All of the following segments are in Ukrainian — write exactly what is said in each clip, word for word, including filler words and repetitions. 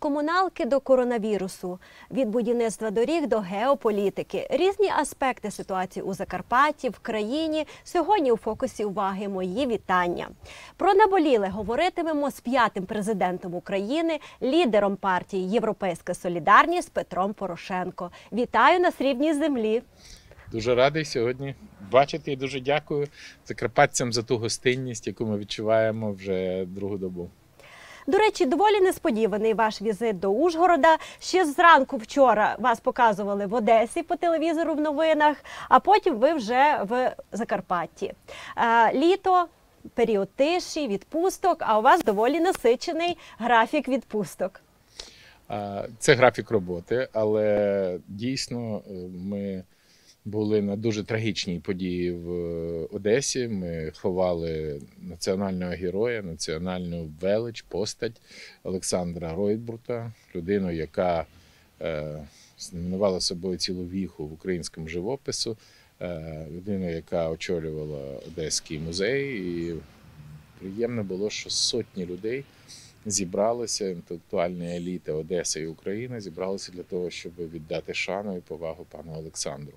комуналки до коронавірусу, від будівництва доріг до геополітики. Різні аспекти ситуації у Закарпатті, в країні сьогодні у фокусі уваги. Мої вітання. Про наболіле говоритимемо з п'ятим президентом України, лідером партії «Європейська солідарність» Петром Порошенко. Вітаю на срібній землі. Дуже радий сьогодні бачити і дуже дякую закарпатцям за ту гостинність, яку ми відчуваємо вже другу добу. До речі, доволі несподіваний ваш візит до Ужгорода. Ще зранку вчора вас показували в Одесі по телевізору в новинах, а потім ви вже в Закарпатті. Літо, період тиші, відпусток, а у вас доволі насичений графік відпусток. Це графік роботи, але дійсно ми були на дуже трагічній події в Одесі. Ми ховали національного героя, національну велич, постать Олександра Ройтбурта, людину, яка е, знаменувала собою цілу віху в українському живопису, е, людину, яка очолювала Одеський музей. І приємно було, що сотні людей зібралися, інтелектуальні еліти Одеси і України зібралися для того, щоб віддати шану і повагу пану Олександру.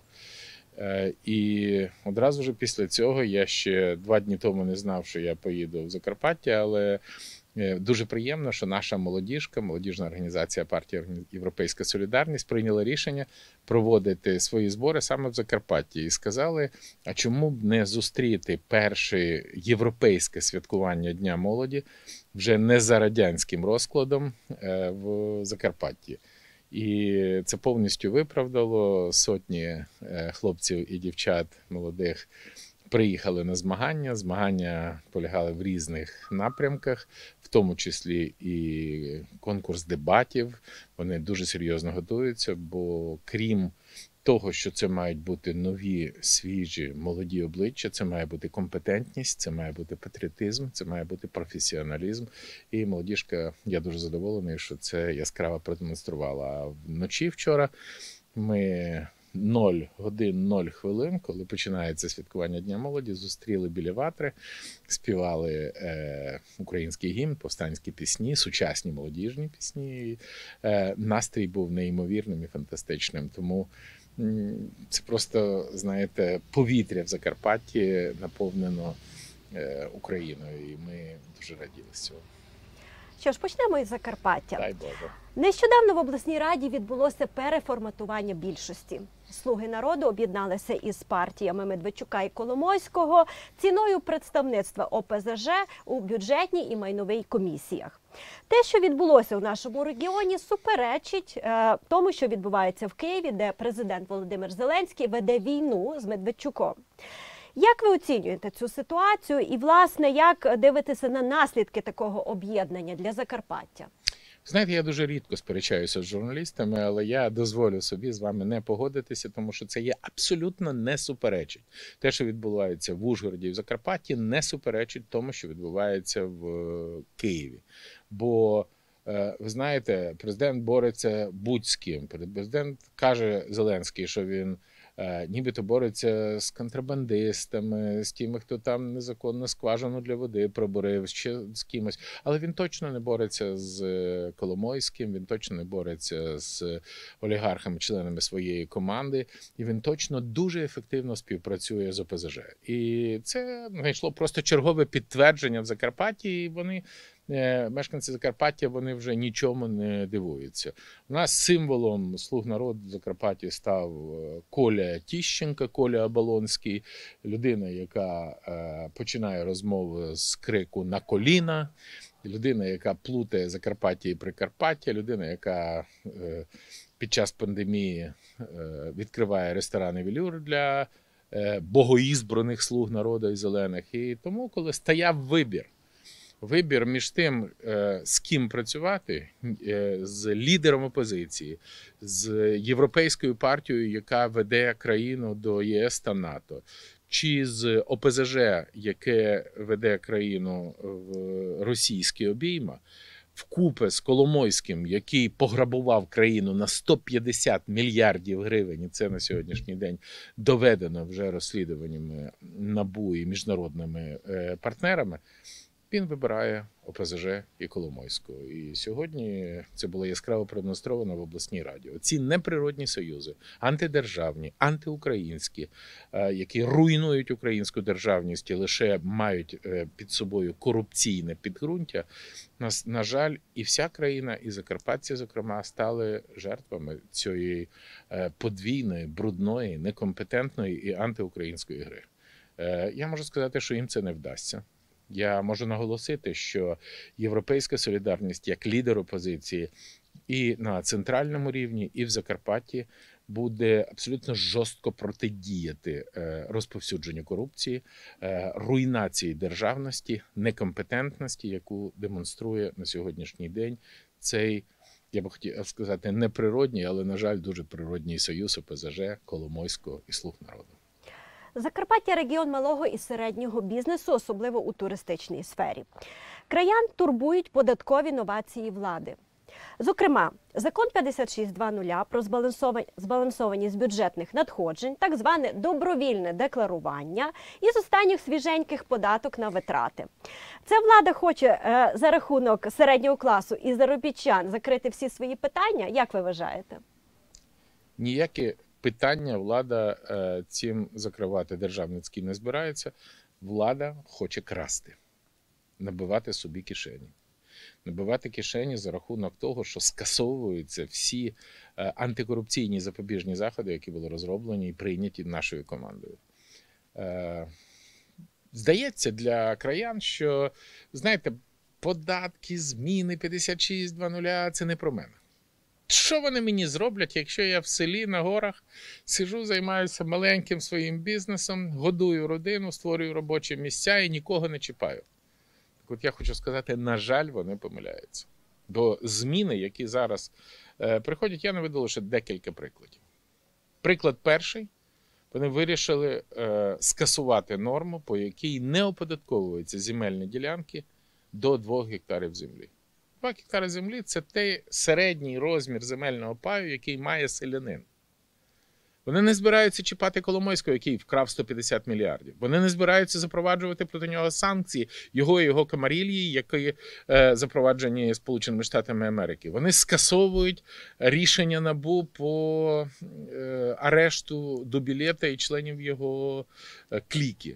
І одразу ж після цього, я ще два дні тому не знав, що я поїду в Закарпаття, але дуже приємно, що наша молодіжка, молодіжна організація партії «Європейська солідарність» прийняла рішення проводити свої збори саме в Закарпатті. І сказали, а чому б не зустріти перше європейське святкування Дня молоді вже не за радянським розкладом в Закарпатті. І це повністю виправдало. Сотні хлопців і дівчат молодих приїхали на змагання. Змагання полягали в різних напрямках, в тому числі і конкурс дебатів. Вони дуже серйозно готуються, бо крім того, що це мають бути нові, свіжі, молоді обличчя, це має бути компетентність, це має бути патріотизм, це має бути професіоналізм. І молодіжка, я дуже задоволений, що це яскраво продемонструвала. А вночі вчора ми нуль годин нуль хвилин, коли починається святкування Дня молоді, зустріли біля Ватри, співали е, український гімн, повстанські пісні, сучасні молодіжні пісні. Е, настрій був неймовірним і фантастичним. Тому це просто, знаєте, повітря в Закарпатті наповнено е, Україною, і ми дуже раділи з цього. Що ж, почнемо із Закарпаття. Дай Боже. Нещодавно в обласній раді відбулося переформатування більшості. Слуги народу об'єдналися із партіями Медведчука і Коломойського ціною представництва О Пе Зе Же у бюджетній і майновій комісіях. Те, що відбулося у нашому регіоні, суперечить е, тому, що відбувається в Києві, де президент Володимир Зеленський веде війну з Медведчуком. Як ви оцінюєте цю ситуацію і, власне, як дивитеся на наслідки такого об'єднання для Закарпаття? Знаєте, я дуже рідко сперечаюся з журналістами, але я дозволю собі з вами не погодитися, тому що це є абсолютно не суперечить. Те, що відбувається в Ужгороді і в Закарпатті, не суперечить тому, що відбувається в Києві. Бо, ви знаєте, президент бореться будь з ким. Президент каже Зеленський, що він нібито бореться з контрабандистами, з тими, хто там незаконно скважину для води пробурив, ще з кимось. Але він точно не бореться з Коломойським, він точно не бореться з олігархами, членами своєї команди, і він точно дуже ефективно співпрацює з О Пе Зе Же. І це знайшло просто чергове підтвердження в Закарпатті, і вони, мешканці Закарпаття, вони вже нічому не дивуються. У нас символом слуг народу в Закарпатті став Коля Тіщенко, Коля Оболонський, людина, яка е, починає розмову з крику «на коліна», людина, яка плутає Закарпаття і Прикарпаття, людина, яка е, під час пандемії е, відкриває ресторани «Велюр» для е, богоізбраних слуг народу і зелених. І тому, коли стояв вибір, Вибір між тим, з ким працювати, з лідером опозиції, з європейською партією, яка веде країну до Є Ес та НАТО, чи з О Пе Зе Же, яке веде країну в російські обійма, вкупе з Коломойським, який пограбував країну на сто п'ятдесят мільярдів гривень, і це на сьогоднішній день доведено вже розслідуваннями НАБУ і міжнародними партнерами, він вибирає О Пе Зе Же і Коломойського. І сьогодні це було яскраво продемонстровано в обласній раді. Ці неприродні союзи, антидержавні, антиукраїнські, які руйнують українську державність і лише мають під собою корупційне підґрунтя, на жаль, і вся країна, і закарпатці, зокрема, стали жертвами цієї подвійної, брудної, некомпетентної і антиукраїнської гри. Я можу сказати, що їм це не вдасться. Я можу наголосити, що європейська солідарність як лідер опозиції і на центральному рівні, і в Закарпатті буде абсолютно жорстко протидіяти розповсюдженню корупції, руйнації державності, некомпетентності, яку демонструє на сьогоднішній день цей, я би хотів сказати, неприродній, але, на жаль, дуже природній союз О Пе Зе Же, Коломойського і «Слуг народу». Закарпаття – регіон малого і середнього бізнесу, особливо у туристичній сфері. Краян турбують податкові новації влади. Зокрема, закон п'ятдесят шість двадцять про збалансованість бюджетних надходжень, так зване добровільне декларування і з останніх свіженьких податок на витрати. Це влада хоче е, за рахунок середнього класу і заробітчан закрити всі свої питання, як ви вважаєте? Ніякі питання влада е, цим закривати державницькі не збирається. Влада хоче красти, набивати собі кишені. Набивати кишені за рахунок того, що скасовуються всі е, антикорупційні запобіжні заходи, які були розроблені і прийняті нашою командою. Е, здається для краян, що, знаєте, податки, зміни п'ятдесят шість двадцять – це не про мене. Що вони мені зроблять, якщо я в селі, на горах, сижу, займаюся маленьким своїм бізнесом, годую родину, створюю робочі місця і нікого не чіпаю? Так от я хочу сказати, на жаль, вони помиляються. Бо зміни, які зараз е, приходять, я наведу лише декілька прикладів. Приклад перший. Вони вирішили е, скасувати норму, по якій не оподатковуються земельні ділянки до двох гектарів землі. Два гектари землі – це той середній розмір земельного паю, який має селянин. Вони не збираються чіпати Коломойського, який вкрав сто п'ятдесят мільярдів. Вони не збираються запроваджувати проти нього санкції, його і його камарильї, які е, запроваджені Сполученими Штатами Америки. Вони скасовують рішення НАБУ по е, арешту Дубілета і членів його е, кліки.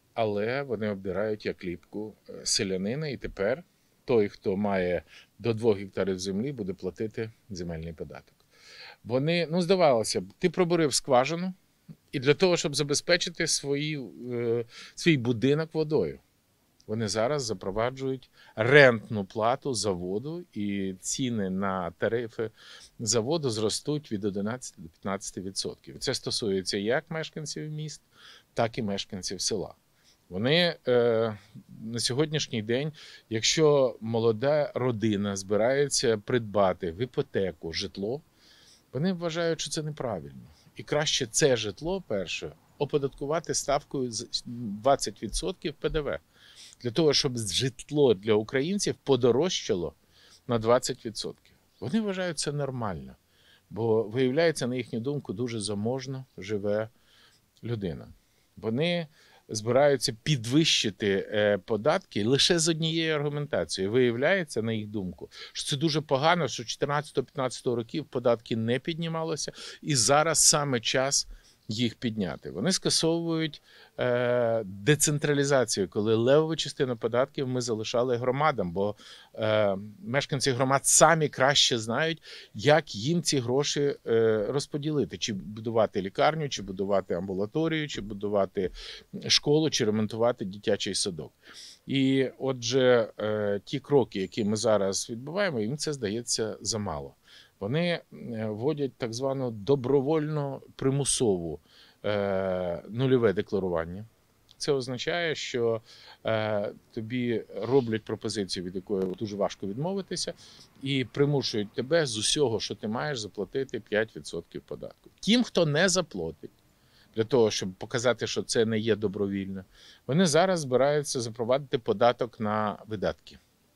Але вони обдирають як ліпку селянина, і тепер той, хто має до двох гектарів землі, буде платити земельний податок. Вони, ну, здавалося б, ти пробурив скважину, і для того, щоб забезпечити свої, е, свій будинок водою, вони зараз запроваджують рентну плату заводу, і ціни на тарифи заводу зростуть від одинадцяти до п'ятнадцяти відсотків. Це стосується як мешканців міст, так і мешканців села. Вони е, на сьогоднішній день, якщо молода родина збирається придбати в іпотеку житло, вони вважають, що це неправильно. І краще це житло, перше, оподаткувати ставкою двадцять відсотків Пе Де Ве. Для того, щоб житло для українців подорожчало на двадцять відсотків. Вони вважають це нормально. Бо, виявляється, на їхню думку, дуже заможно живе людина. Вони збираються підвищити податки лише з однією аргументацією. Виявляється, на їх думку, що це дуже погано, що чотирнадцятого-п'ятнадцятого років податки не піднімалися, і зараз саме час їх підняти. Вони скасовують е, децентралізацію, коли левову частину податків ми залишали громадам, бо е, мешканці громад самі краще знають, як їм ці гроші е, розподілити. Чи будувати лікарню, чи будувати амбулаторію, чи будувати школу, чи ремонтувати дитячий садок. І отже, е, ті кроки, які ми зараз відбуваємо, їм це здається замало. Вони вводять так звану добровольно примусову е, нульове декларування. Це означає, що е, тобі роблять пропозицію, від якої дуже важко відмовитися, і примушують тебе з усього, що ти маєш, заплатити п'ять відсотків податку. Тим, хто не заплатить, для того, щоб показати, що це не є добровільно, вони зараз збираються запровадити податок на видатки.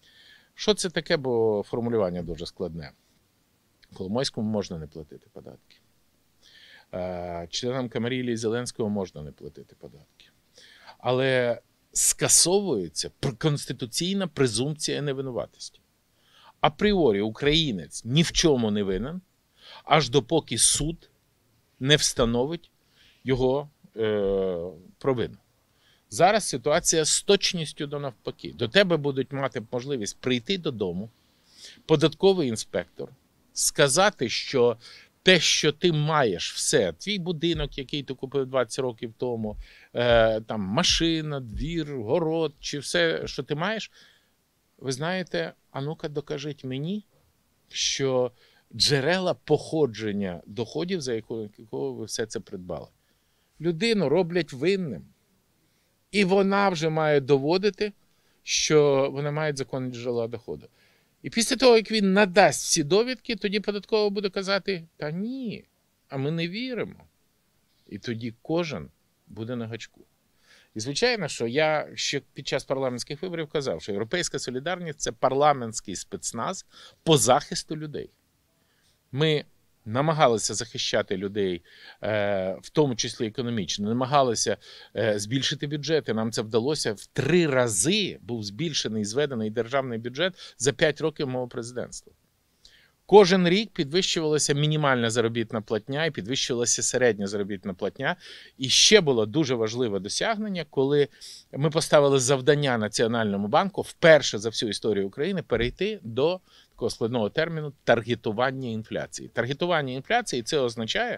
Що це таке, бо формулювання дуже складне. Коломойському можна не платити податки. Членам камарильї Зеленського можна не платити податки. Але скасовується конституційна презумпція невинуватості. Апріорі українець ні в чому не винен, аж допоки суд не встановить його е, провину. Зараз ситуація з точністю до навпаки. До тебе будуть мати можливість прийти додому, податковий інспектор, сказати, що те, що ти маєш все, твій будинок, який ти купив двадцять років тому, е, там машина, двір, город, чи все, що ти маєш, ви знаєте, а ну-ка докажіть мені, що джерела походження доходів, за якого, якого ви все це придбали. Людину роблять винним. І вона вже має доводити, що вона має законні джерела доходу. І після того, як він надасть всі довідки, тоді податкова буде казати, та ні, а ми не віримо. І тоді кожен буде на гачку. І звичайно, що я ще під час парламентських виборів казав, що Європейська солідарність – це парламентський спецназ по захисту людей. Ми намагалися захищати людей, в тому числі економічно, намагалися збільшити бюджети. Нам це вдалося. В три рази був збільшений, зведений державний бюджет за п'ять років мого президентства. Кожен рік підвищувалася мінімальна заробітна платня і підвищувалася середня заробітна платня. І ще було дуже важливе досягнення, коли ми поставили завдання Національному банку вперше за всю історію України перейти до такого складного терміну таргетування інфляції. Таргетування інфляції – це означає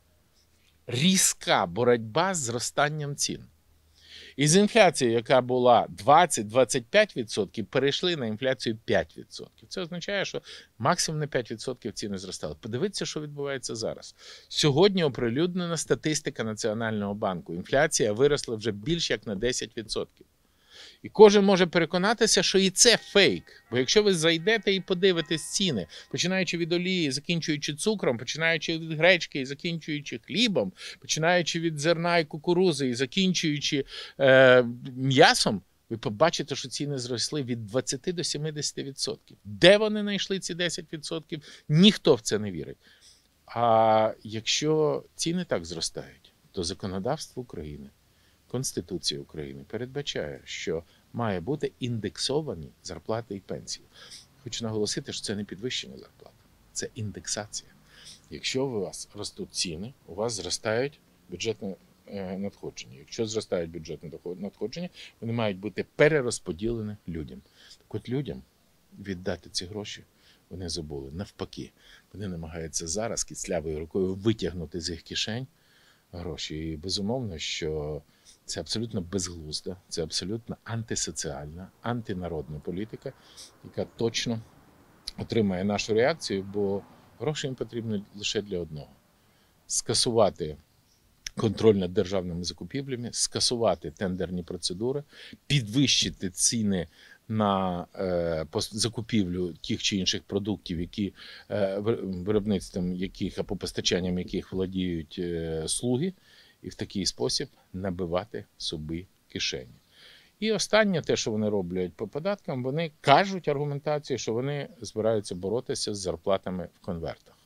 різка боротьба з зростанням цін. Із інфляції, яка була двадцять - двадцять п'ять відсотків, перейшли на інфляцію п'ять відсотків. Це означає, що максимум на п'ять відсотків ціни зростали. Подивіться, що відбувається зараз. Сьогодні оприлюднена статистика Національного банку. Інфляція виросла вже більш як на десять відсотків. І кожен може переконатися, що і це фейк. Бо якщо ви зайдете і подивитесь ціни, починаючи від олії, закінчуючи цукром, починаючи від гречки і закінчуючи хлібом, починаючи від зерна і кукурузи і закінчуючи е, м'ясом, ви побачите, що ціни зросли від двадцяти до сімдесяти відсотків. Де вони знайшли ці десять відсотків? Ніхто в це не вірить. А якщо ціни так зростають, то законодавство України, Конституція України передбачає, що має бути індексовані зарплати і пенсії. Хочу наголосити, що це не підвищення зарплат, це індексація. Якщо у вас ростуть ціни, у вас зростають бюджетні надходження. Якщо зростають бюджетні надходження, вони мають бути перерозподілені людям. Так от людям віддати ці гроші вони забули. Навпаки, вони намагаються зараз кислявою рукою витягнути з їх кишень гроші. І безумовно, що це абсолютно безглузда, це абсолютно антисоціальна, антинародна політика, яка точно отримає нашу реакцію, бо гроші їм потрібні лише для одного. Скасувати контроль над державними закупівлями, скасувати тендерні процедури, підвищити ціни на е, закупівлю тих чи інших продуктів, які е, виробництвом яких або постачанням яких володіють е, слуги, і в такий спосіб набивати собі кишені. І останнє, те, що вони роблять по податкам, вони кажуть аргументацію, що вони збираються боротися з зарплатами в конвертах.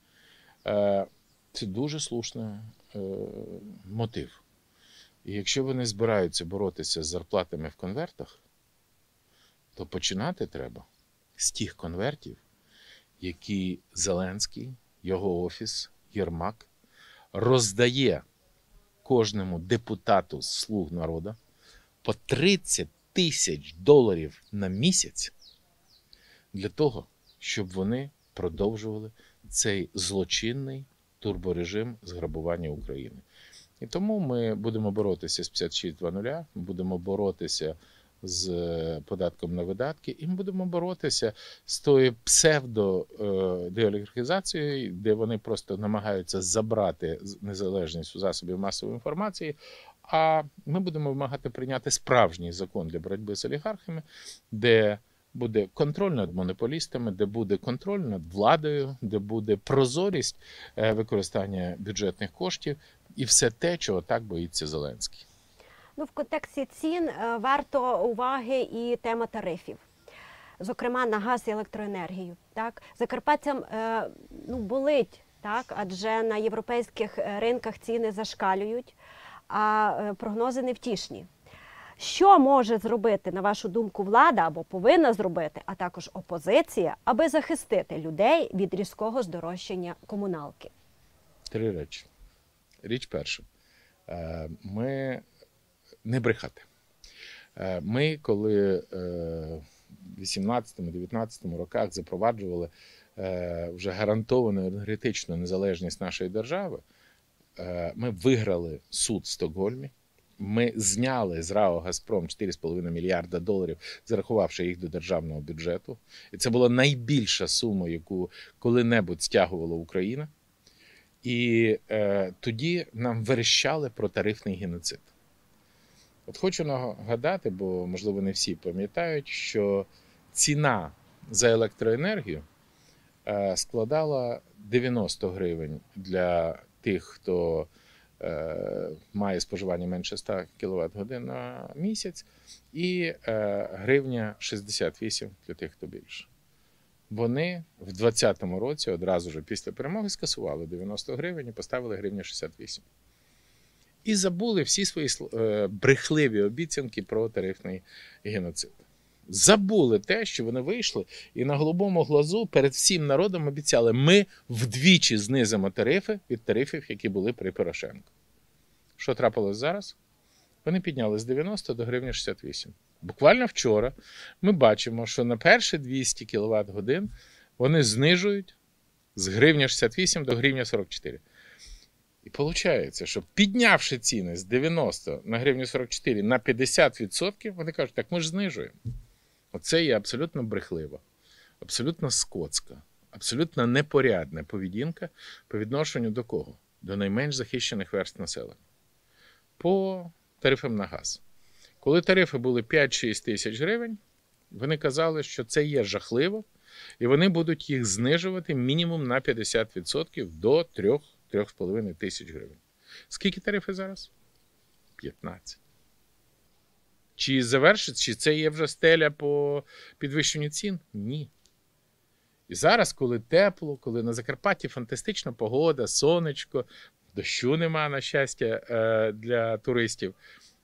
Е, це дуже слушний е, мотив. І якщо вони збираються боротися з зарплатами в конвертах, то починати треба з тих конвертів, які Зеленський, його офіс, Єрмак роздає кожному депутату з «Слуг народу» по тридцять тисяч доларів на місяць для того, щоб вони продовжували цей злочинний турборежим зграбування України. І тому ми будемо боротися з п'ятдесят шість два нуль, ми будемо боротися з податком на видатки, і ми будемо боротися з тою псевдо-деолігархізацією, де вони просто намагаються забрати незалежність у засобів масової інформації, а ми будемо вимагати прийняти справжній закон для боротьби з олігархами, де буде контроль над монополістами, де буде контроль над владою, де буде прозорість використання бюджетних коштів і все те, чого так боїться Зеленський. Ну, в контексті цін варто уваги і тема тарифів, зокрема на газ і електроенергію. Так? Закарпатцям ну, болить, так? Адже на європейських ринках ціни зашкалюють, а прогнози невтішні. Що може зробити, на вашу думку, влада або повинна зробити, а також опозиція, аби захистити людей від різкого здорожчання комуналки? Три речі. Річ перша. Е, Ми не брехати. Е, Ми, коли е, в вісімнадцятому-дев'ятнадцятому роках запроваджували е, вже гарантовану енергетичну незалежність нашої держави, е, ми виграли суд в Стокгольмі. Ми зняли з РАО «Газпром» чотири з половиною мільярда доларів, зарахувавши їх до державного бюджету. І це була найбільша сума, яку коли-небудь стягувала Україна. І е, тоді нам верещали про тарифний геноцид. От хочу нагадати, бо, можливо, не всі пам'ятають, що ціна за електроенергію е, складала дев'яносто гривень для тих, хто е, має споживання менше ста кіловат-годин на місяць, і е, гривня шістдесят вісім для тих, хто більше. Вони в двадцятому році, одразу ж після перемоги, скасували дев'яносто гривень і поставили гривню шістдесят вісім. І забули всі свої е, брехливі обіцянки про тарифний геноцид. Забули те, що вони вийшли і на голубому глазу перед всім народом обіцяли: ми вдвічі знизимо тарифи від тарифів, які були при Порошенку. Що трапилось зараз? Вони підняли з дев'яносто до гривні шістдесят вісім. Буквально вчора ми бачимо, що на перші двісті кіловат-годин вони знижують з гривні шістдесят вісім до гривні сорок чотири. І виходить, що піднявши ціни з дев'яносто на гривню сорок чотири на п'ятдесят відсотків, вони кажуть: так ми ж знижуємо. Оце є абсолютно брехлива, абсолютно скотська, абсолютно непорядна поведінка по відношенню до кого? До найменш захищених верств населення. По тарифам на газ. Коли тарифи були п'ять-шість тисяч гривень, вони казали, що це є жахливо, і вони будуть їх знижувати мінімум на п'ятдесят відсотків до три-три з половиною тисяч гривень. Скільки тарифи зараз? п'ятнадцять. Чи завершить, чи це є вже стеля по підвищенню цін? Ні. І зараз, коли тепло, коли на Закарпатті фантастична погода, сонечко, дощу нема, на щастя, для туристів,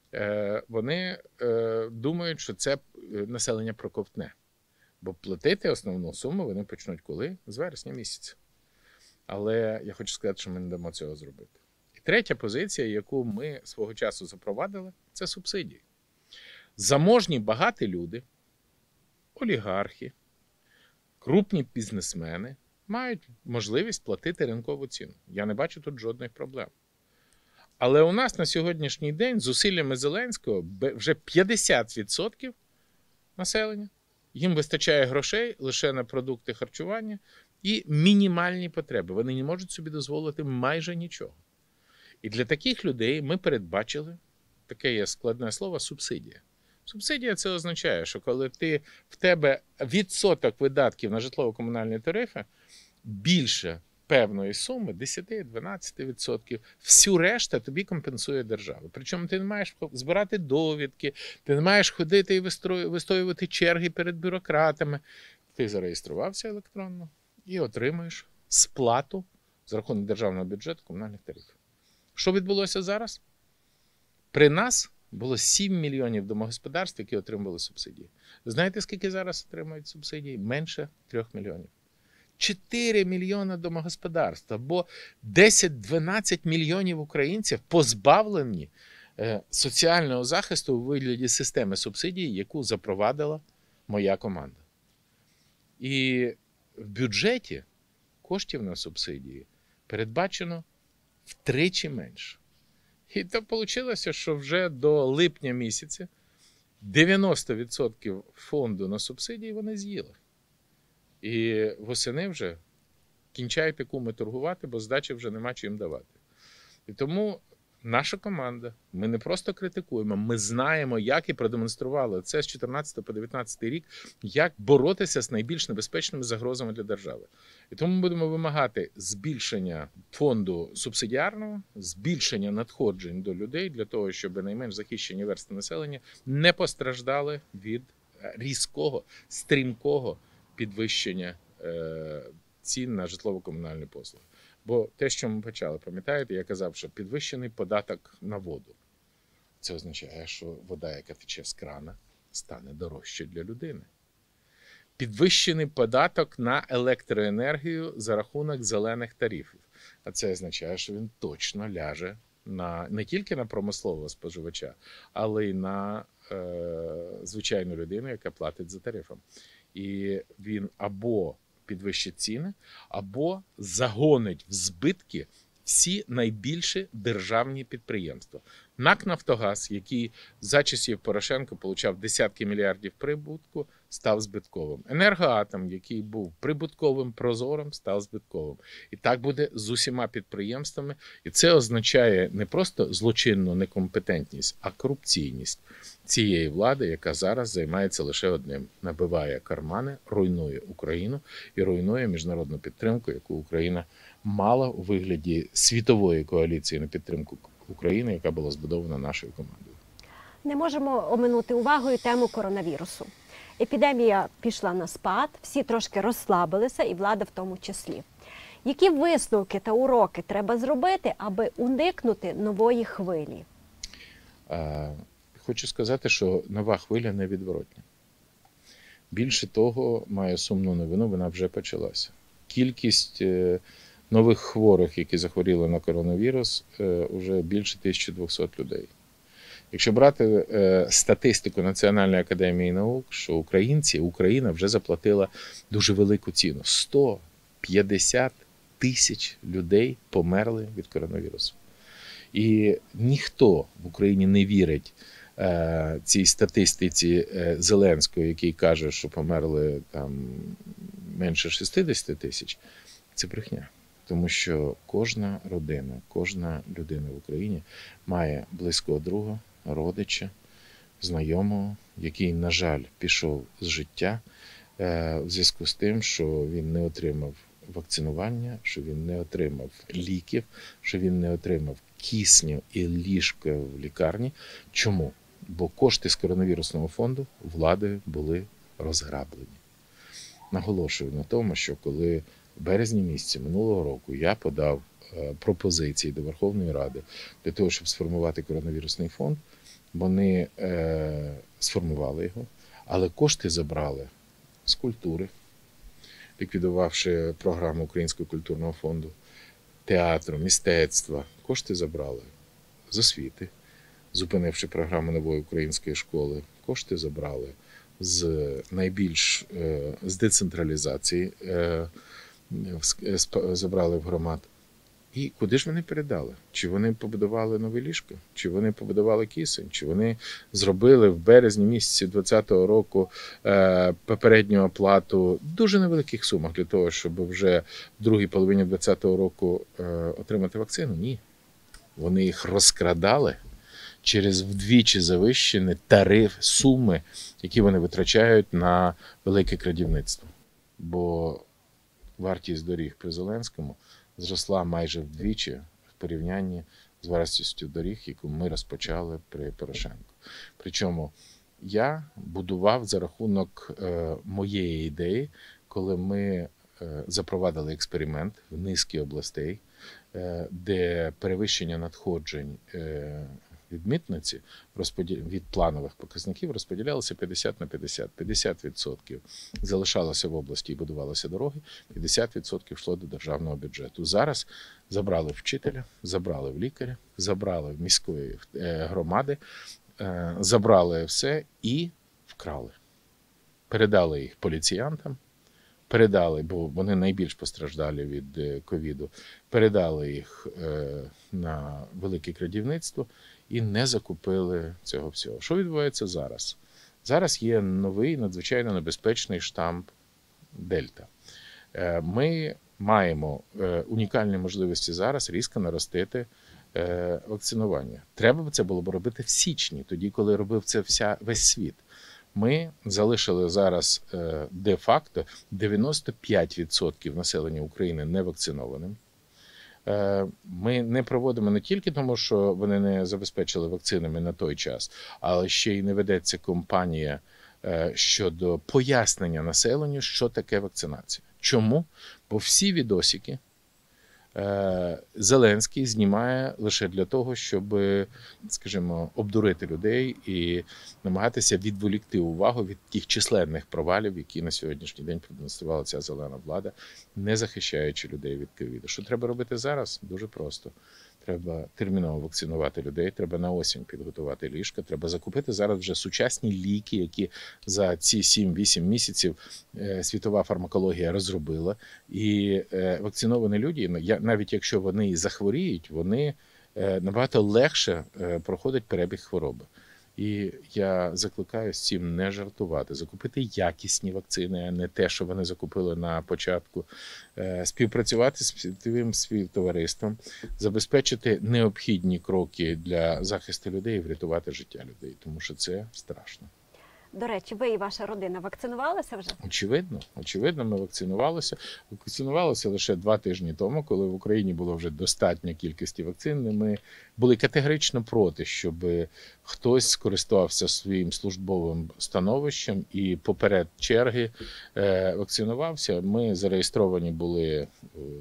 вони думають, що це населення проковтне. Бо платити основну суму вони почнуть коли? З вересня місяця. Але я хочу сказати, що ми не дамо цього зробити. І третя позиція, яку ми свого часу запровадили, це субсидії. Заможні багаті люди, олігархи, крупні бізнесмени мають можливість платити ринкову ціну. Я не бачу тут жодних проблем. Але у нас на сьогоднішній день зусиллями Зеленського вже п'ятдесят відсотків населення, їм вистачає грошей лише на продукти харчування і мінімальні потреби. Вони не можуть собі дозволити майже нічого. І для таких людей ми передбачили, таке є складне слово, субсидія. Субсидія – це означає, що коли ти, в тебе відсоток видатків на житлово-комунальні тарифи більше певної суми, десять-дванадцять відсотків, всю решту тобі компенсує держава. Причому ти не маєш збирати довідки, ти не маєш ходити і вистоювати черги перед бюрократами. Ти зареєструвався електронно і отримуєш сплату за рахунок державного бюджету комунальних тарифів. Що відбулося зараз? При нас було сім мільйонів домогосподарств, які отримували субсидії. Знаєте, скільки зараз отримують субсидії? Менше трьох мільйонів. чотири мільйони домогосподарств, або десять-дванадцять мільйонів українців позбавлені соціального захисту у вигляді системи субсидій, яку запровадила моя команда. І в бюджеті коштів на субсидії передбачено втричі менше. І то вийшло, що вже до липня місяця дев'яносто відсотків фонду на субсидії вони з'їли. І восени вже кінчайте, куми, торгувати, бо здачі вже нема чим давати. І тому наша команда, ми не просто критикуємо, ми знаємо, як і продемонстрували це з чотирнадцятого по дев'ятнадцятий рік, як боротися з найбільш небезпечними загрозами для держави. І тому ми будемо вимагати збільшення фонду субсидіарного, збільшення надходжень до людей для того, щоб найменш захищені верстви населення не постраждали від різкого, стрімкого підвищення е, цін на житлово-комунальні послуги. Бо те, що ми почали, пам'ятаєте, я казав, що підвищений податок на воду. Це означає, що вода, яка тече з крана, стане дорожче для людини. Підвищений податок на електроенергію за рахунок зелених тарифів. А це означає, що він точно ляже на, не тільки на промислового споживача, але й на е, звичайну людину, яка платить за тарифом. І він або підвищить ціни, або загонить в збитки всі найбільші державні підприємства. НАК «Нафтогаз», який за часів Порошенка получав десятки мільярдів прибутку, став збитковим. «Енергоатом», який був прибутковим, прозорим, став збитковим. І так буде з усіма підприємствами. І це означає не просто злочинну некомпетентність, а корупційність цієї влади, яка зараз займається лише одним – набиває кармани, руйнує Україну і руйнує міжнародну підтримку, яку Україна мала у вигляді світової коаліції на підтримку України, яка була збудована нашою командою. Не можемо оминути увагою тему коронавірусу. Епідемія пішла на спад, всі трошки розслабилися, і влада в тому числі. Які висновки та уроки треба зробити, аби уникнути нової хвилі? А, хочу сказати, що нова хвиля невідворотня. Більше того, маю сумну новину, вона вже почалася. Кількість нових хворих, які захворіли на коронавірус, вже більше тисячі двохсот людей. Якщо брати е, статистику Національної академії наук, що українці, Україна вже заплатила дуже велику ціну. сто п'ятдесят тисяч людей померли від коронавірусу. І ніхто в Україні не вірить е, цій статистиці е, Зеленського, який каже, що померли там менше шістдесят тисяч. Це брехня. Тому що кожна родина, кожна людина в Україні має близького друга, родича, знайомого, який, на жаль, пішов з життя в зв'язку з тим, що він не отримав вакцинування, що він не отримав ліків, що він не отримав кисню і ліжка в лікарні. Чому? Бо кошти з коронавірусного фонду владою були розграблені. Наголошую на тому, що коли в березні місяці минулого року я подав пропозиції до Верховної Ради для того, щоб сформувати коронавірусний фонд, вони е, сформували його, але кошти забрали з культури, ліквідувавши програму Українського культурного фонду, театру, мистецтва. Кошти забрали з освіти, зупинивши програму нової української школи. Кошти забрали з найбільш е, з децентралізації, е, забрали в громад. І куди ж вони передали? Чи вони побудували нові ліжка? Чи вони побудували кисень? Чи вони зробили в березні місяці двадцятого року е, попередню оплату дуже невеликих сумах для того, щоб вже в другій половині двадцятого року е, отримати вакцину? Ні. Вони їх розкрадали через вдвічі завищені тариф, суми, які вони витрачають на велике крадівництво. Бо вартість доріг при Зеленському зросла майже вдвічі в порівнянні з вартістю доріг, яку ми розпочали при Порошенку. Причому я будував за рахунок е, моєї ідеї, коли ми е, запровадили експеримент в низці областей, е, де перевищення надходжень е, від митниці від планових показників розподілялося п'ятдесят на п'ятдесят. п'ятдесят відсотків залишалося в області і будувалися дороги, п'ятдесят відсотків йшло до державного бюджету. Зараз забрали вчителя, забрали в лікаря, забрали в міської громади, забрали все і вкрали. Передали їх поліціянтам, передали, бо вони найбільш постраждалі від ковіду, передали їх на велике крадівництво і не закупили цього всього. Що відбувається зараз? Зараз є новий надзвичайно небезпечний штам Дельта. Ми маємо унікальні можливості зараз різко наростити вакцинування. Треба б це було б робити в січні, тоді, коли робив це вся, весь світ. Ми залишили зараз де-факто дев'яносто п'ять відсотків населення України невакцинованим. Ми не проводимо не тільки тому, що вони не забезпечили вакцинами на той час, але ще й не ведеться кампанія щодо пояснення населенню, що таке вакцинація. Чому? Бо всі відосики Зеленський знімає лише для того, щоб, скажімо, обдурити людей і намагатися відволікти увагу від тих численних провалів, які на сьогоднішній день продемонструвала ця зелена влада, не захищаючи людей від ковіду. Що треба робити зараз? Дуже просто. Треба терміново вакцинувати людей, треба на осінь підготувати ліжка, треба закупити зараз вже сучасні ліки, які за ці сім-вісім місяців світова фармакологія розробила. І вакциновані люди, навіть якщо вони і захворіють, вони набагато легше проходять перебіг хвороби. І я закликаю з цим не жартувати, закупити якісні вакцини, а не те, що вони закупили на початку, співпрацювати з світовим співтовариством, забезпечити необхідні кроки для захисту людей і врятувати життя людей, тому що це страшно. До речі, ви і ваша родина вакцинувалися вже? Очевидно, очевидно, ми вакцинувалися. Вакцинувалися лише два тижні тому, коли в Україні було вже достатня кількість вакцин. Ми були категорично проти, щоб хтось скористувався своїм службовим становищем і поперед черги вакцинувався. Ми зареєстровані були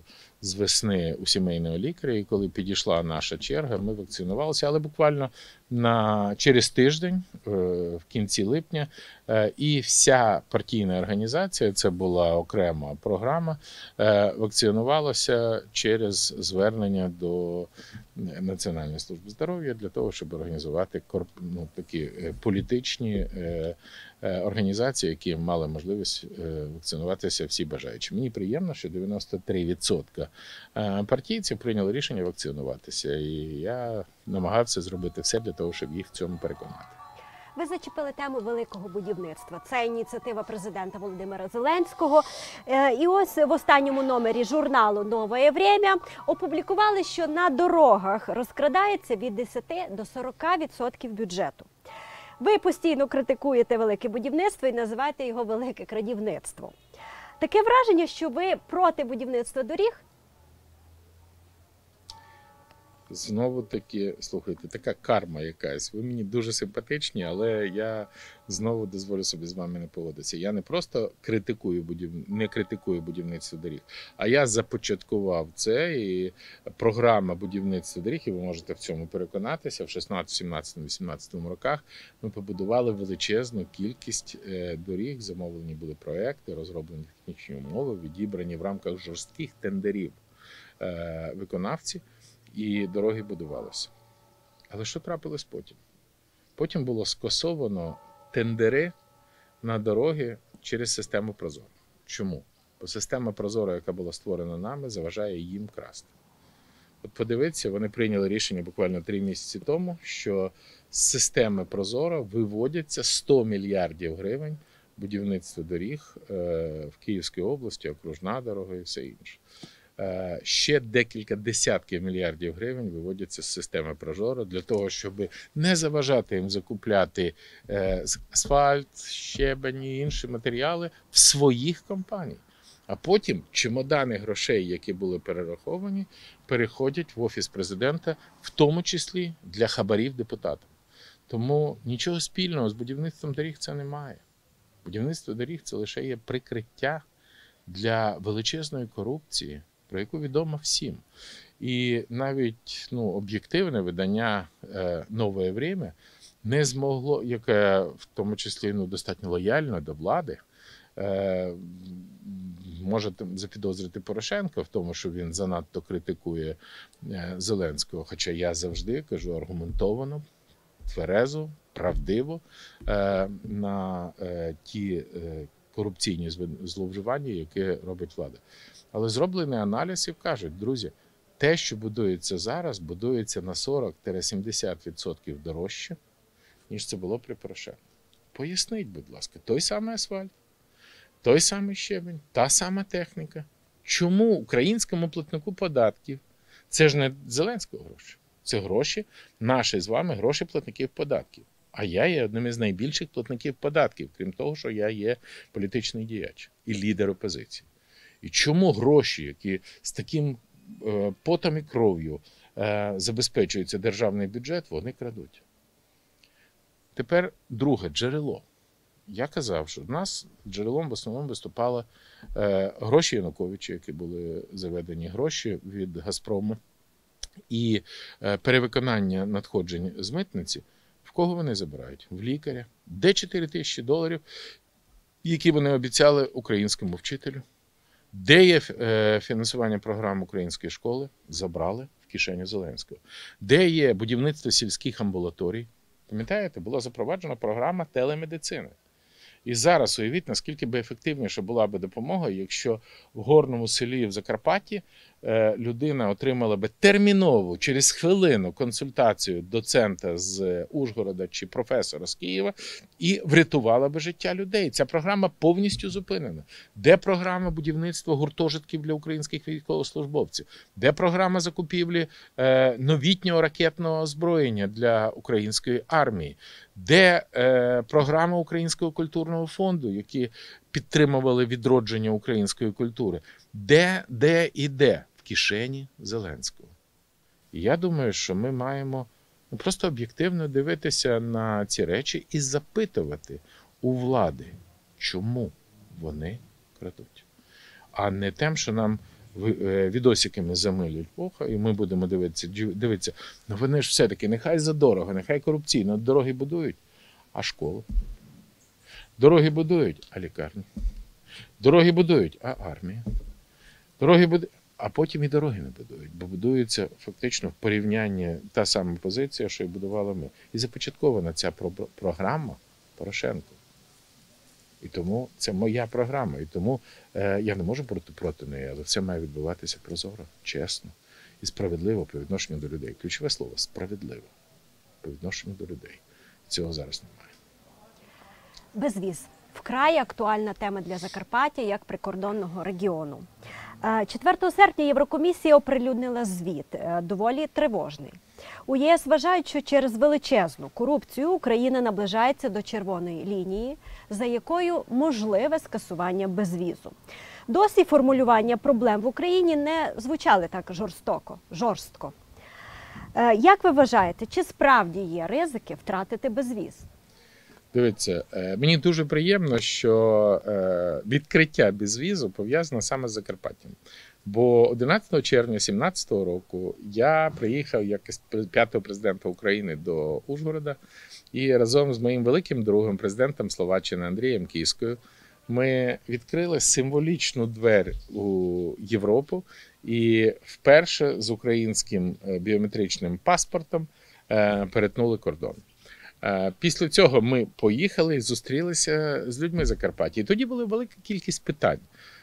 з весни у сімейного лікаря, і коли підійшла наша черга, ми вакцинувалися, але буквально на, через тиждень, в кінці липня, і вся партійна організація, це була окрема програма, вакцинувалася через звернення до Національної служби здоров'я для того, щоб організувати ну, такі політичні організації, які мали можливість вакцинуватися всі бажаючі. Мені приємно, що дев'яносто три відсотки партійців прийняли рішення вакцинуватися, і я намагався зробити все для того, щоб їх в цьому переконати. Ви зачепили тему великого будівництва. Це ініціатива президента Володимира Зеленського. І ось в останньому номері журналу «Нове время» опублікували, що на дорогах розкрадається від десяти до сорока відсотків бюджету. Ви постійно критикуєте велике будівництво і називаєте його велике крадівництво. Таке враження, що ви проти будівництва доріг? Знову таки, слухайте, така карма якась. Ви мені дуже симпатичні, але я знову дозволю собі з вами не погодитися. Я не просто критикую будів... не критикую будівництво доріг, а я започаткував це, і програма будівництва доріг, і ви можете в цьому переконатися, в шістнадцятому, сімнадцятому, вісімнадцятому роках ми побудували величезну кількість доріг, замовлені були проекти, розроблені технічні умови, відібрані в рамках жорстких тендерів виконавці. І дороги будувалися. Але що трапилось потім? Потім було скасовано тендери на дороги через систему Прозоро. Чому? Бо система Прозоро, яка була створена нами, заважає їм красти. От подивіться, вони прийняли рішення буквально три місяці тому, що з системи Прозоро виводяться сто мільярдів гривень будівництва доріг в Київській області, окружна дорога і все інше. Ще декілька десятків мільярдів гривень виводяться з системи Прозоро для того, щоб не заважати їм закупляти асфальт, щебень і інші матеріали в своїх компаній. А потім чемодани грошей, які були перераховані, переходять в Офіс президента, в тому числі для хабарів депутатам. Тому нічого спільного з будівництвом доріг це немає. Будівництво доріг – це лише є прикриття для величезної корупції, про яку відомо всім. І навіть ну, об'єктивне видання «Нове время» не змогло, яке в тому числі ну, достатньо лояльно до влади, може запідозрити Порошенка в тому, що він занадто критикує Зеленського, хоча я завжди кажу аргументовано, тверезо, правдиво на ті корупційні зловживання, які робить влада. Але зроблений аналіз і кажуть, друзі, те, що будується зараз, будується на сорок - сімдесят відсотків дорожче, ніж це було при Порошенку. Поясніть, будь ласка, той самий асфальт, той самий щебень, та сама техніка. Чому українському платнику податків, це ж не Зеленського гроші, це гроші, наші з вами гроші платників податків. А я є одним із найбільших платників податків, крім того, що я є політичний діяч і лідер опозиції. І чому гроші, які з таким е, потом і кров'ю е, забезпечується державний бюджет, вони крадуть? Тепер друге джерело. я казав, що в нас джерелом в основному виступали е, гроші Януковича, які були заведені, гроші від «Газпрому» і е, перевиконання надходжень з митниці. В кого вони забирають? В лікаря. Де чотири тисячі доларів, які вони обіцяли українському вчителю? Де є е, фінансування програм української школи? Забрали в кишеню Зеленського. Де є будівництво сільських амбулаторій? Пам'ятаєте, була запроваджена програма телемедицини. І зараз уявіть, наскільки би ефективніше була би допомога, якщо в горному селі в Закарпатті людина отримала би термінову, через хвилину, консультацію доцента з Ужгорода чи професора з Києва і врятувала би життя людей. Ця програма повністю зупинена. Де програма будівництва гуртожитків для українських військовослужбовців? Де програма закупівлі новітнього ракетного озброєння для української армії? Де е, програма Українського культурного фонду, які підтримували відродження української культури? Де, де і де? В кишені Зеленського. І я думаю, що ми маємо ну, просто об'єктивно дивитися на ці речі і запитувати у влади, чому вони крадуть. А не тим, що нам відосиками замилюють оха, і ми будемо дивитися, дивитися, ну вони ж все-таки, нехай задорого, нехай корупційно, дороги будують, а школи? Дороги будують, а лікарні? Дороги будують, а армія? Дороги будують, а потім і дороги не будують, бо будується фактично в порівнянні та сама позиція, що і будували ми. І започаткована ця програма Порошенко. І тому це моя програма, і тому е, я не можу проти, проти неї, але все має відбуватися прозоро, чесно і справедливо по відношенню до людей. Ключове слово – справедливо по відношенню до людей. Цього зараз немає. Безвіз. Вкрай актуальна тема для Закарпаття як прикордонного регіону. четвертого серпня Єврокомісія оприлюднила звіт, доволі тривожний. У ЄС вважають, що через величезну корупцію Україна наближається до червоної лінії, за якою можливе скасування безвізу. Досі формулювання проблем в Україні не звучали так жорстоко, жорстко. Як ви вважаєте, чи справді є ризики втратити безвіз? Дивіться, мені дуже приємно, що відкриття безвізу пов'язано саме з Закарпаттям. Бо одинадцятого червня дві тисячі сімнадцятого року я приїхав як п'ятого президента України до Ужгорода і разом з моїм великим другом, президентом Словаччини Андрієм Кіскою, ми відкрили символічну двері у Європу і вперше з українським біометричним паспортом перетнули кордон. Після цього ми поїхали і зустрілися з людьми Закарпаття. І тоді була велика кількість питань.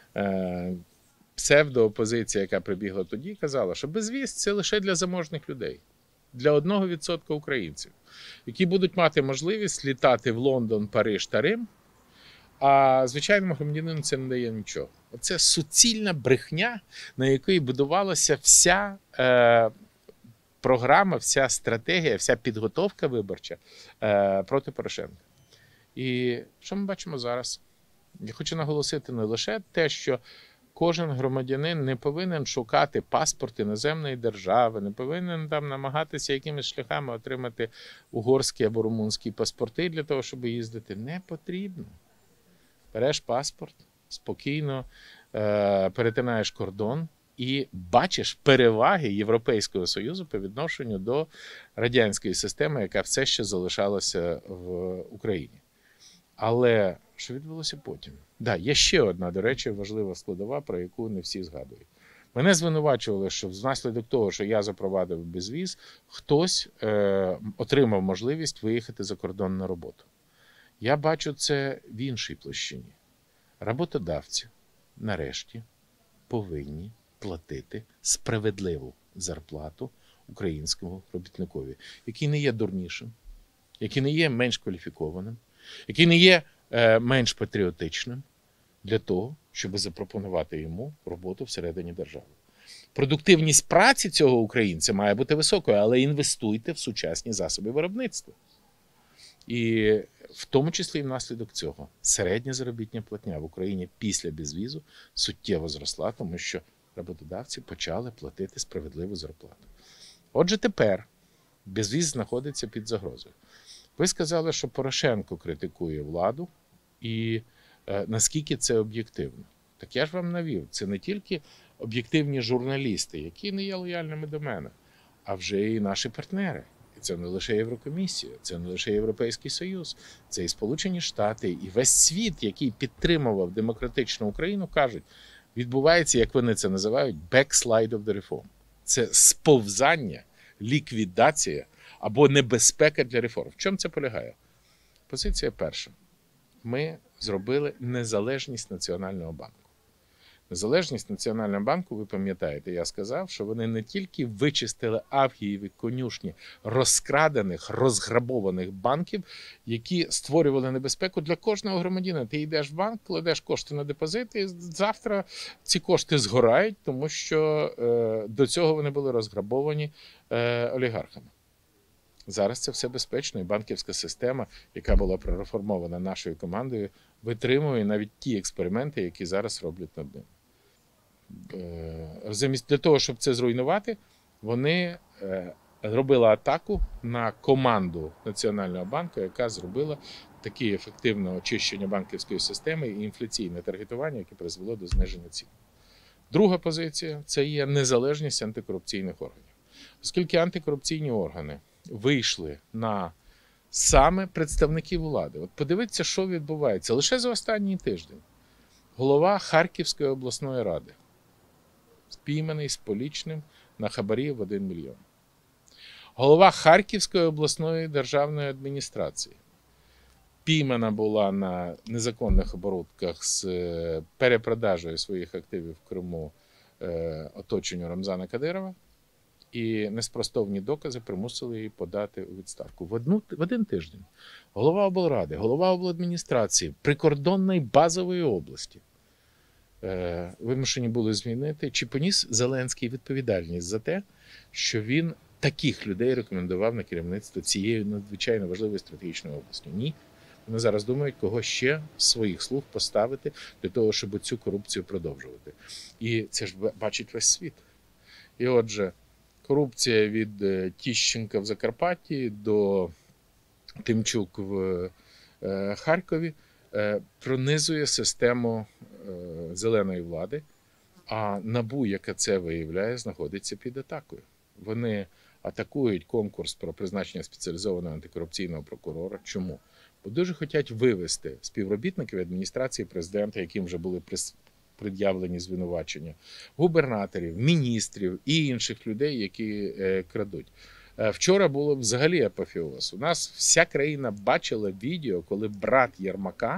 Псевдоопозиція, яка прибігла тоді, казала, що безвіз – це лише для заможних людей, для одного відсотка українців, які будуть мати можливість літати в Лондон, Париж та Рим, а звичайному громадянину це не дає нічого. Це суцільна брехня, на якій будувалася вся е, програма, вся стратегія, вся підготовка виборча е, проти Порошенка. І що ми бачимо зараз? Я хочу наголосити не лише те, що кожен громадянин не повинен шукати паспорт іноземної держави, не повинен там намагатися якимись шляхами отримати угорські або румунські паспорти для того, щоб їздити. Не потрібно. Береш паспорт, спокійно е, перетинаєш кордон і бачиш переваги Європейського Союзу по відношенню до радянської системи, яка все ще залишалася в Україні. Але що відбулося потім? Да, є ще одна, до речі, важлива складова, про яку не всі згадують. Мене звинувачували, що внаслідок того, що я запровадив безвіз, хтось е, отримав можливість виїхати за кордон на роботу. Я бачу це в іншій площині. Роботодавці, нарешті, повинні платити справедливу зарплату українському робітникові, який не є дурнішим, який не є менш кваліфікованим, який не є е, менш патріотичним для того, щоб запропонувати йому роботу всередині держави. Продуктивність праці цього українця має бути високою, але інвестуйте в сучасні засоби виробництва. І в тому числі і внаслідок цього середня заробітня платня в Україні після безвізу суттєво зросла, тому що роботодавці почали платити справедливу зарплату. Отже, тепер безвіз знаходиться під загрозою. Ви сказали, що Порошенко критикує владу І е, наскільки це об'єктивно? Так я ж вам навів, це не тільки об'єктивні журналісти, які не є лояльними до мене, а вже і наші партнери. І це не лише Єврокомісія, це не лише Європейський Союз, це і Сполучені Штати, і весь світ, який підтримував демократичну Україну, кажуть, відбувається, як вони це називають, backslide of the reform. Це сповзання, ліквідація або небезпека для реформ. В чому це полягає? Позиція перша. Ми зробили незалежність Національного банку. Незалежність Національного банку, ви пам'ятаєте, я сказав, що вони не тільки вичистили Авгієві конюшні розкрадених, розграбованих банків, які створювали небезпеку для кожного громадянина. Ти йдеш в банк, кладеш кошти на депозит, і завтра ці кошти згорають, тому що е, до цього вони були розграбовані е, олігархами. Зараз це все безпечно, і банківська система, яка була прореформована нашою командою, витримує навіть ті експерименти, які зараз роблять над ним. Замість для того, щоб це зруйнувати, вони робили атаку на команду Національного банку, яка зробила таке ефективне очищення банківської системи і інфляційне таргетування, яке призвело до зниження цін. Друга позиція – це є незалежність антикорупційних органів. Оскільки антикорупційні органи вийшли на саме представників влади. От подивіться, що відбувається. Лише за останній тиждень голова Харківської обласної ради спійманий з полічним на хабарі в один мільйон. Голова Харківської обласної державної адміністрації піймана була на незаконних оборудках з перепродажею своїх активів в Криму оточенню Рамзана Кадирова. І неспростовні докази примусили її подати у відставку. В, одну, в один тиждень голова облради, голова обладміністрації прикордонної базової області е, вимушені були змінити, чи поніс Зеленський відповідальність за те, що він таких людей рекомендував на керівництво цієї надзвичайно важливої стратегічної області. Ні. Вони зараз думають, кого ще своїх слуг поставити для того, щоб цю корупцію продовжувати. І це ж бачить весь світ. І отже, корупція від Тіщенка в Закарпатті до Тимчук в Харкові пронизує систему зеленої влади, а НАБУ, яке це виявляє, знаходиться під атакою. Вони атакують конкурс про призначення спеціалізованого антикорупційного прокурора. Чому? Бо дуже хочуть вивести співробітників адміністрації президента, яким вже були пред'явлені звинувачення, губернаторів, міністрів і інших людей, які е, крадуть. Е, вчора було взагалі апофеоз. У нас вся країна бачила відео, коли брат Єрмака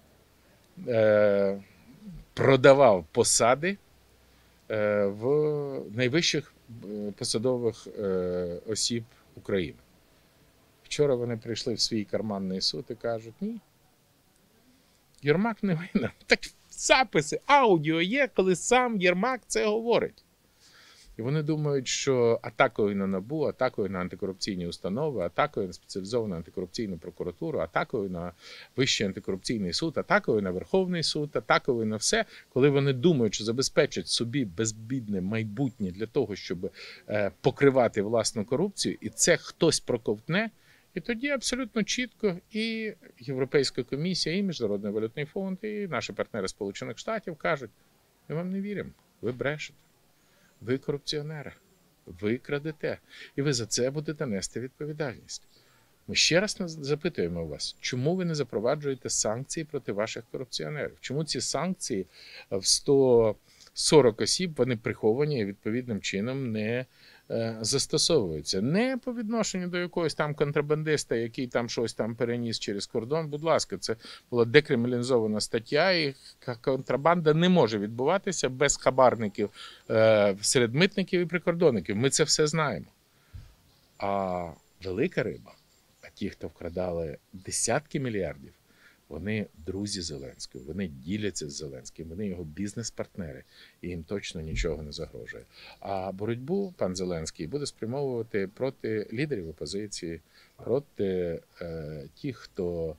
е, продавав посади е, в найвищих посадових е, осіб України. Вчора вони прийшли в свій карманний суд і кажуть, ні, Єрмак не винен. Так записи, аудіо є, коли сам Єрмак це говорить. І вони думають, що атакою на НАБУ, атакою на антикорупційні установи, атакою на спеціалізовану антикорупційну прокуратуру, атакою на Вищий антикорупційний суд, атакою на Верховний суд, атакою на все, коли вони думають, що забезпечать собі безбідне майбутнє для того, щоб покривати власну корупцію, і це хтось проковтне, і тоді абсолютно чітко і Європейська комісія, і Міжнародний валютний фонд, і наші партнери Сполучених Штатів кажуть, ми вам не віримо, ви брешете, ви корупціонери, ви крадете, і ви за це будете нести відповідальність. Ми ще раз запитуємо вас, чому ви не запроваджуєте санкції проти ваших корупціонерів? Чому ці санкції в сто сорок осіб, вони приховані і відповідним чином не застосовуються? Не по відношенню до якогось там контрабандиста, який там щось там переніс через кордон. Будь ласка, це була декриміналізована стаття, і контрабанда не може відбуватися без хабарників серед митників і прикордонників. Ми це все знаємо. А велика риба, а ті, хто вкрадали десятки мільярдів, вони друзі Зеленського, вони діляться з Зеленським, вони його бізнес-партнери, і їм точно нічого не загрожує. А боротьбу пан Зеленський буде спрямовувати проти лідерів опозиції, проти е, тих, хто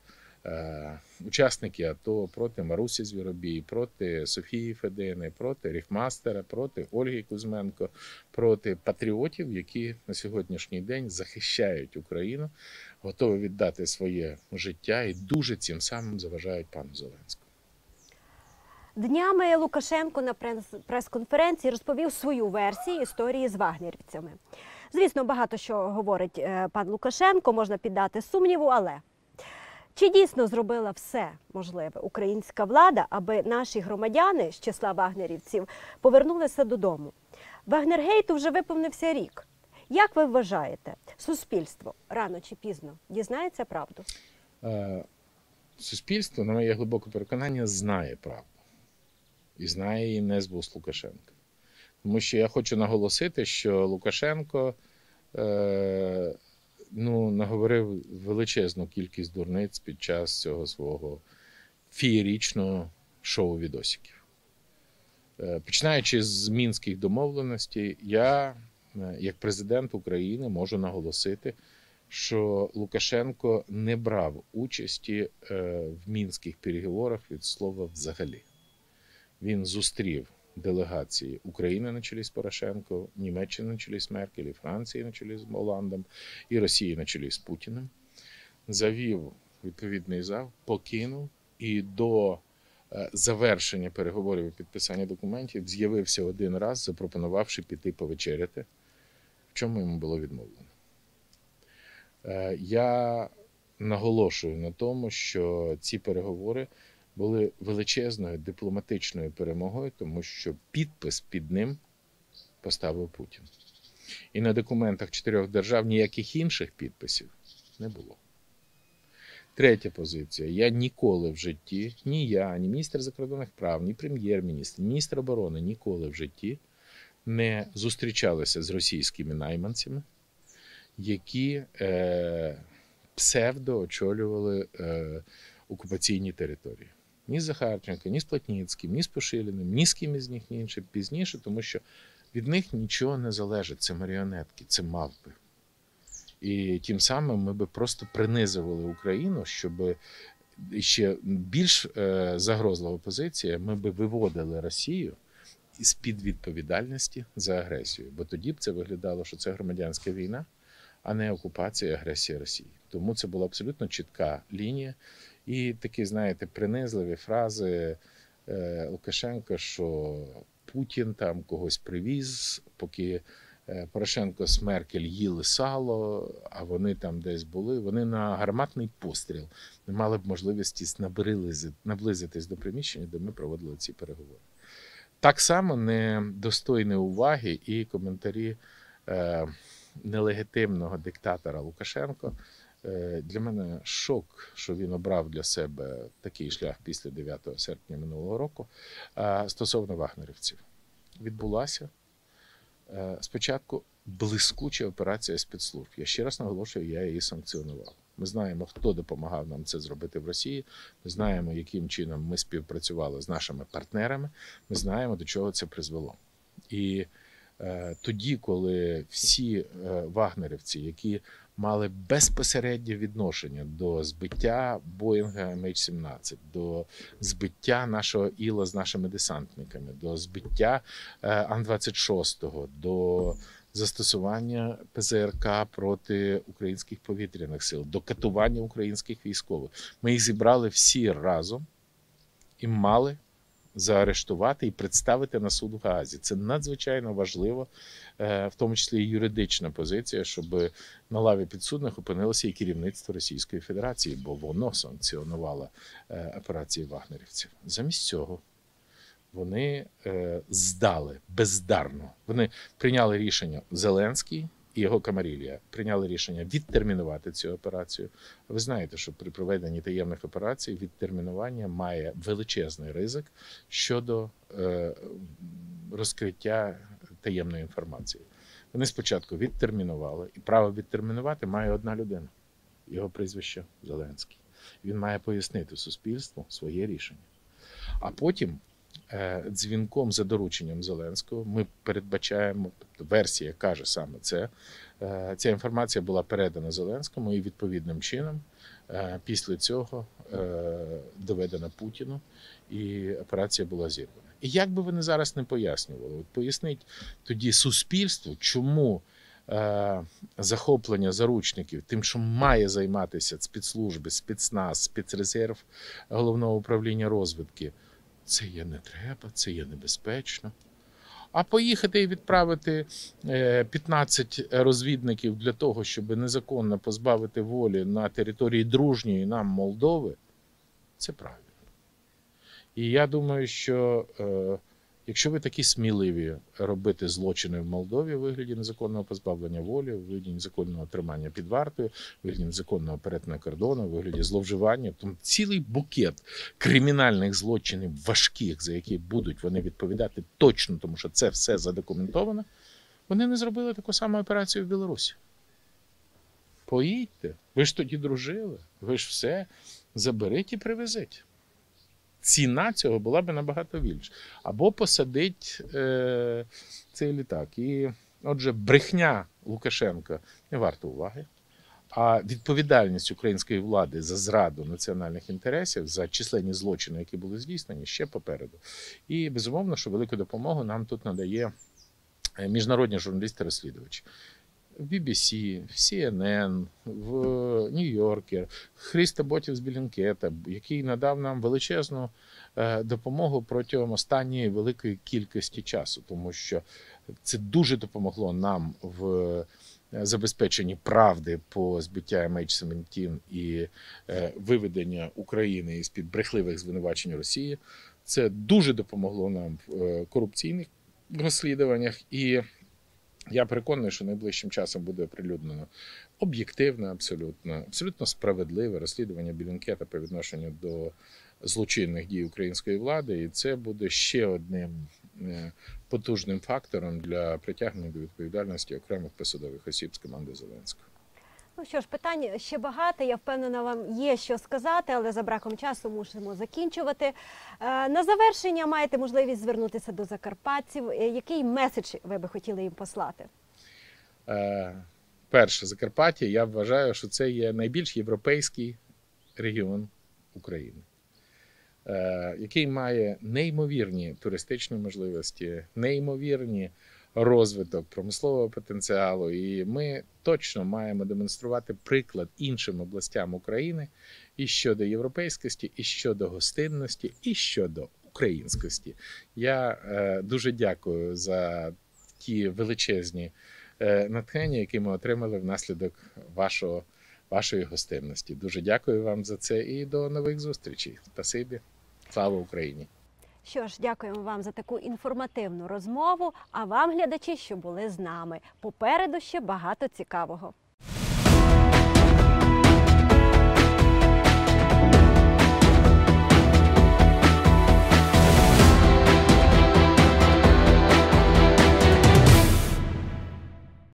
учасники АТО, проти Марусі Звіробій, проти Софії Федини, проти Ріфмастера, проти Ольги Кузьменко, проти патріотів, які на сьогоднішній день захищають Україну, готові віддати своє життя і дуже цим самим заважають пану Зеленському. Днями Лукашенко на прес-конференції розповів свою версію історії з вагнерівцями. Звісно, багато що говорить пан Лукашенко, можна піддати сумніву, але чи дійсно зробила все можливе українська влада, аби наші громадяни з числа вагнерівців повернулися додому? Вагнергейту вже виповнився рік. Як ви вважаєте, суспільство рано чи пізно дізнається правду? Суспільство, на моє глибоке переконання, знає правду. І знає її не з вуст Лукашенка. Тому що я хочу наголосити, що Лукашенко е, ну, наговорив величезну кількість дурниць під час цього свого феєрічного шоу відосиків. Е, починаючи з мінських домовленостей, я, як президент України, можу наголосити, що Лукашенко не брав участі е, в мінських переговорах від слова «взагалі». Він зустрів делегації України на чолі з Порошенко, Німеччини на чолі з Меркель, і Франції на чолі з Оландом, і Росії на чолі з Путіним, завів відповідний зал, покинув, і до завершення переговорів і підписання документів з'явився один раз, запропонувавши піти повечеряти, в чому йому було відмовлено. Я наголошую на тому, що ці переговори були величезною дипломатичною перемогою, тому що підпис під ним поставив Путін. І на документах чотирьох держав ніяких інших підписів не було. Третя позиція. Я ніколи в житті, ні я, ні міністр закордонних прав, ні прем'єр-міністр, ні міністр оборони ніколи в житті не зустрічалися з російськими найманцями, які е, псевдо очолювали е, окупаційні території. Ні з Захарченко, ні з Плотніцьким, ні з Пошиліним, ні з ким із них іншим пізніше, тому що від них нічого не залежить. Це маріонетки, це мавпи. І тим самим ми би просто принизували Україну, щоб ще більш загрозлива позиція, ми би виводили Росію з-під відповідальності за агресію. Бо тоді б це виглядало, що це громадянська війна, а не окупація і агресія Росії. Тому це була абсолютно чітка лінія. І такі, знаєте, принизливі фрази Лукашенка, що Путін там когось привіз, поки Порошенко з Меркель їли сало, а вони там десь були. Вони на гарматний постріл не мали б можливості наблизитись до приміщення, де ми проводили ці переговори. Так само недостойні уваги і коментарі е, нелегітимного диктатора Лукашенко. Е, для мене шок, що він обрав для себе такий шлях після дев'ятого серпня минулого року е, стосовно вагнерівців. Відбулася спочатку блискуча операція спецслужб. Я ще раз наголошую, я її санкціонував. Ми знаємо, хто допомагав нам це зробити в Росії. Ми знаємо, яким чином ми співпрацювали з нашими партнерами. Ми знаємо, до чого це призвело. І е, тоді, коли всі е, вагнерівці, які мали безпосереднє відношення до збиття Боїнга Ем Ейч сімнадцять, до збиття нашого Іла з нашими десантниками, до збиття Ан двадцять шість, до застосування Пе Зе Ер Ка проти українських повітряних сил, до катування українських військових. Ми їх зібрали всі разом і мали заарештувати і представити на суд в Гаазі. Це надзвичайно важливо, в тому числі і юридична позиція, щоб на лаві підсудних опинилося і керівництво Російської Федерації, бо воно санкціонувало операції вагнерівців. Замість цього вони здали бездарно. Вони прийняли рішення, Зеленський і його камарилья прийняли рішення відтермінувати цю операцію. Ви знаєте, що при проведенні таємних операцій відтермінування має величезний ризик щодо е, розкриття таємної інформації. Вони спочатку відтермінували, і право відтермінувати має одна людина, його прізвище Зеленський. Він має пояснити суспільству своє рішення. А потім дзвінком за дорученням Зеленського ми передбачаємо, тобто версія каже саме це, ця інформація була передана Зеленському і відповідним чином після цього е, доведена Путіну, і операція була зірвана. І як би вони зараз не пояснювали, от поясніть тоді суспільству, чому е, захоплення заручників тим, що має займатися спецслужби, спецназ, спецрезерв Головного управління розвідки, це є не треба, це є небезпечно. А поїхати і відправити п'ятнадцять розвідників для того, щоб незаконно позбавити волі на території дружньої нам Молдови, це правильно. І я думаю, що е, якщо ви такі сміливі робити злочини в Молдові у вигляді незаконного позбавлення волі, у вигляді незаконного тримання під вартою, у вигляді незаконного перетину кордону, у вигляді зловживання, то цілий букет кримінальних злочинів важких, за які будуть вони відповідати точно, тому що це все задокументовано, вони не зробили таку саму операцію в Білорусі. Поїдьте, ви ж тоді дружили, ви ж все заберіть і привезіть. Ціна цього була б набагато більша. Або посадить е, цей літак. І, отже, брехня Лукашенка не варта уваги. А відповідальність української влади за зраду національних інтересів, за численні злочини, які були здійснені, ще попереду. І, безумовно, що велику допомогу нам тут надає міжнародні журналісти-розслідувачі. В бі бі сі, в сі ен ен, в Нью-Йоркер, Христо Ботів з Білінкета, який надав нам величезну допомогу протягом останньої великої кількості часу, тому що це дуже допомогло нам в забезпеченні правди по збиття ем ейч сімнадцять і виведення України із-під брехливих звинувачень Росії. Це дуже допомогло нам в корупційних розслідуваннях. І я переконаний, що найближчим часом буде оприлюднено об'єктивне, абсолютно, абсолютно справедливе розслідування Білінкета по відношенню до злочинних дій української влади. І це буде ще одним потужним фактором для притягнення до відповідальності окремих посадових осіб з команди Зеленського. Ну що ж, питань ще багато, я впевнена, вам є що сказати, але за браком часу мусимо закінчувати. Е, на завершення маєте можливість звернутися до закарпатців. Е, Який меседж ви би хотіли їм послати? Е, перше, Закарпаття, я вважаю, що це є найбільш європейський регіон України, е, який має неймовірні туристичні можливості, неймовірні розвиток промислового потенціалу, і ми точно маємо демонструвати приклад іншим областям України і щодо європейськості, і щодо гостинності, і щодо українськості. Я е, дуже дякую за ті величезні е, натхнення, які ми отримали внаслідок вашого, вашої гостинності. Дуже дякую вам за це і до нових зустрічей. Спасибі. Слава Україні! Що ж, дякуємо вам за таку інформативну розмову, а вам, глядачі, що були з нами. Попереду ще багато цікавого.